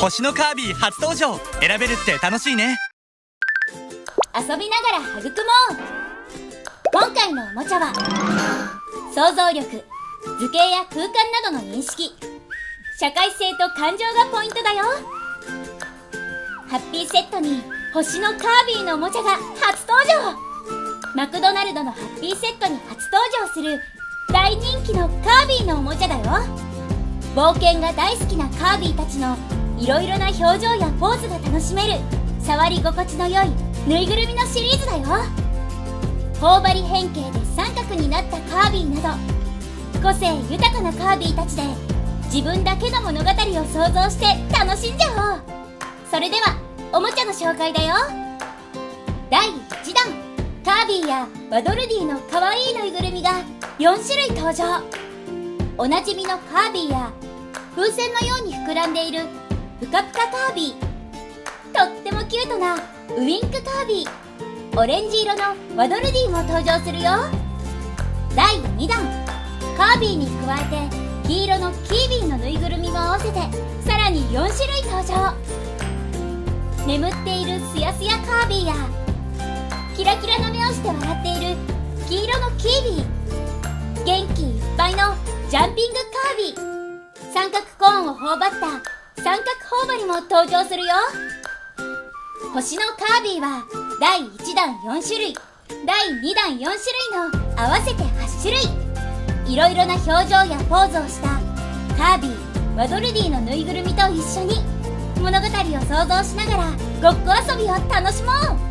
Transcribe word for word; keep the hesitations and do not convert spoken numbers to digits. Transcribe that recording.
星のカービィ初登場。選べるって楽しいね。 遊びながら育もう。今回のおもちゃは想像力、図形や空間などの認識、社会性と感情がポイントだよ。ハッピーセットに星のカービィのおもちゃが初登場。マクドナルドのハッピーセットに初登場する大人気のカービィのおもちゃだよ。冒険が大好きなカービィたちのいろいろな表情やポーズが楽しめる触り心地の良いぬいぐるみのシリーズだよ。頬張り変形で三角になったカービィなど個性豊かなカービィたちで自分だけの物語を想像して楽しんじゃおう。それではおもちゃの紹介だよ。だいいちだん、カービィやワドルディのかわいいぬいぐるみがよんしゅるい登場。おなじみのカービィや風船のように膨らんでいるぷかぷかカービィ、とってもキュートなウインクカービィ、オレンジ色のワドルディも登場するよ。だいにだん、カービィに加えて黄色のキービィのぬいぐるみも合わせてさらによんしゅるい登場。眠っているすやすやカービィやキラキラの目をして笑っている黄色のキービィ、元気いっぱいのジャンピングカービィ、三角コーンを頬張った三角頬張りも登場するよ。星のカービィはだいいちだんよんしゅるい、だいにだんよんしゅるいの合わせてはっしゅるい。いろいろな表情やポーズをしたカービィ、ワドルディのぬいぐるみと一緒に物語を想像しながらごっこ遊びを楽しもう。